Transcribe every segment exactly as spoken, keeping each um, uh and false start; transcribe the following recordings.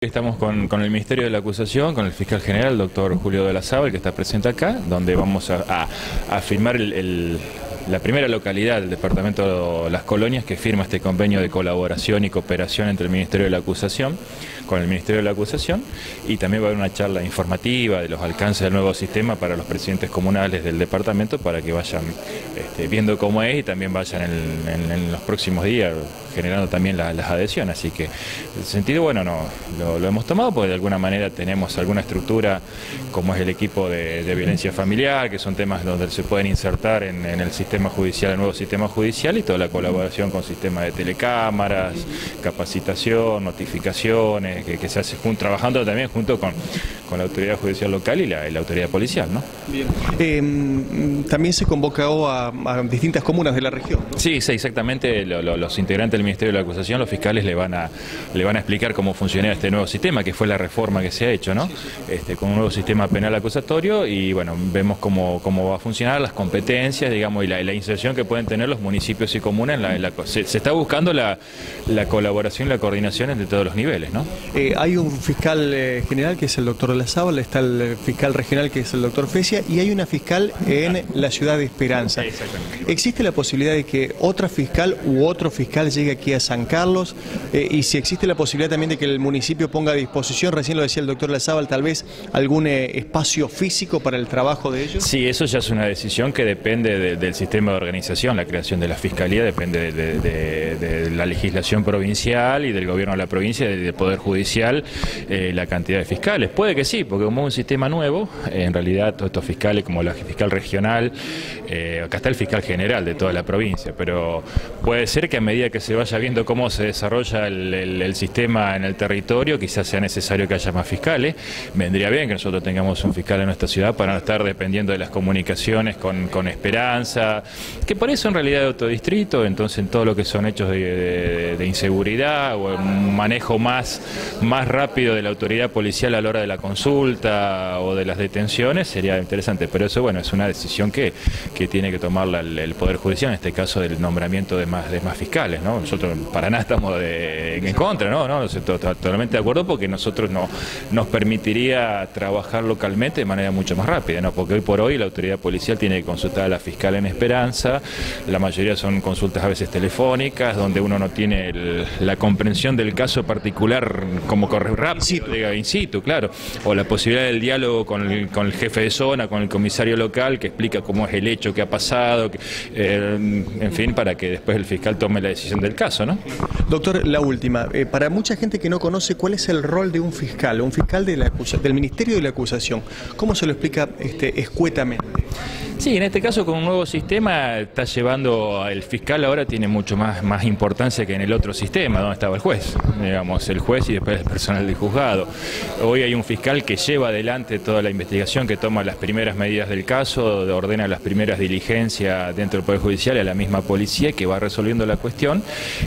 Estamos con, con el Ministerio de la Acusación, con el fiscal general, el doctor Julio de la Sábal, que está presente acá, donde vamos a, a, a firmar el, el, la primera localidad del departamento de Las Colonias que firma este convenio de colaboración y cooperación entre el Ministerio de la Acusación con el Ministerio de la Acusación, y también va a haber una charla informativa de los alcances del nuevo sistema para los presidentes comunales del departamento, para que vayan este, viendo cómo es y también vayan en, en, en los próximos días generando también la, las adhesiones. Así que en ese sentido, bueno, no, lo, lo hemos tomado porque de alguna manera tenemos alguna estructura como es el equipo de, de violencia familiar, que son temas donde se pueden insertar en, en el sistema judicial, el nuevo sistema judicial, y toda la colaboración con sistemas de telecámaras, capacitación, notificaciones, que, que se hace junto, trabajando también junto con, con la autoridad judicial local y la, y la autoridad policial, ¿no? Bien. Eh, también se convocó a, a distintas comunas de la región, ¿no? Sí, sí, exactamente. Lo, lo, los integrantes del Ministerio de la Acusación, los fiscales, le van a le van a explicar cómo funciona este nuevo sistema, que fue la reforma que se ha hecho, ¿no? Sí, sí, sí. Este, con un nuevo sistema penal acusatorio, y bueno, vemos cómo, cómo va a funcionar, las competencias, digamos, y la, la inserción que pueden tener los municipios y comunas en la, en la se, se está buscando la, la colaboración y la coordinación entre todos los niveles, ¿no? Eh, hay un fiscal eh, general que es el doctor de la Sábal, está el fiscal regional que es el doctor Fecia, y hay una fiscal en la ciudad de Esperanza. Exactamente. ¿Existe la posibilidad de que otra fiscal u otro fiscal llegue aquí a San Carlos? Eh, y si existe la posibilidad también de que el municipio ponga a disposición, recién lo decía el doctor Lazábal, tal vez algún eh, espacio físico para el trabajo de ellos. Sí, eso ya es una decisión que depende de, del sistema de organización. La creación de la fiscalía depende de, de, de, de la legislación provincial y del gobierno de la provincia y del Poder Judicial, eh, la cantidad de fiscales. Puede que sí, porque como es un sistema nuevo, eh, en realidad todos estos fiscales, como la fiscal regional, eh, acá está el fiscal general de toda la provincia, pero puede ser que a medida que se vaya viendo cómo se desarrolla el, el, el sistema en el territorio, quizás sea necesario que haya más fiscales. Vendría bien que nosotros tengamos un fiscal en nuestra ciudad para no estar dependiendo de las comunicaciones con, con Esperanza, que por eso en realidad es otro distrito, entonces en todo lo que son hechos de, de, de inseguridad o un manejo más, más rápido de la autoridad policial a la hora de la consulta o de las detenciones sería interesante, pero eso, bueno, es una decisión que, que tiene que tomarla el, el Poder Judicial, en este caso del nombramiento de más, de más fiscales, ¿no? Nosotros para nada estamos de, en contra, ¿no? ¿no? Totalmente de acuerdo, porque nosotros no, nos permitiría trabajar localmente de manera mucho más rápida, ¿no? Porque hoy por hoy la autoridad policial tiene que consultar a la fiscal en Esperanza, la mayoría son consultas a veces telefónicas, donde uno no tiene el, la comprensión del caso particular como corre rápido, diga, in situ, claro, o la posibilidad del diálogo con el, con el jefe de zona, con el comisario local, que explica cómo es el hecho que ha pasado, que, eh, en fin, para que después el fiscal tome la decisión del caso, ¿no? Doctor, la última, eh, para mucha gente que no conoce cuál es el rol de un fiscal, un fiscal de la acusa, del Ministerio de la Acusación, ¿cómo se lo explica este, escuetamente? Sí, en este caso con un nuevo sistema está llevando, el fiscal ahora tiene mucho más, más importancia que en el otro sistema, donde estaba el juez, digamos, el juez y después el personal del juzgado. Hoy hay un fiscal que lleva adelante toda la investigación, que toma las primeras medidas del caso, ordena las primeras diligencias dentro del Poder Judicial a la misma policía, que va resolviendo la cuestión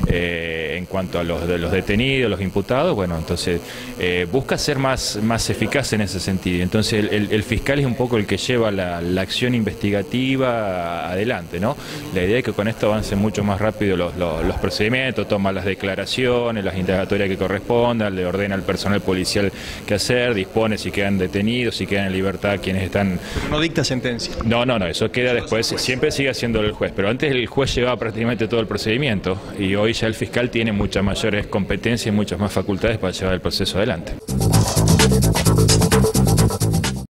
eh, en cuanto a los, de los detenidos, los imputados. Bueno, entonces eh, busca ser más, más eficaz en ese sentido. Entonces el, el, el fiscal es un poco el que lleva la, la acción investigativa adelante, ¿no? La idea es que con esto avancen mucho más rápido los, los, los procedimientos, toma las declaraciones, las indagatorias que correspondan, le ordena al personal policial qué hacer, dispone si quedan detenidos, si quedan en libertad quienes están... No dicta sentencia. No, no, no, eso queda después, siempre sigue haciendo el juez, pero antes el juez llevaba prácticamente todo el procedimiento y hoy ya el fiscal tiene muchas mayores competencias y muchas más facultades para llevar el proceso adelante.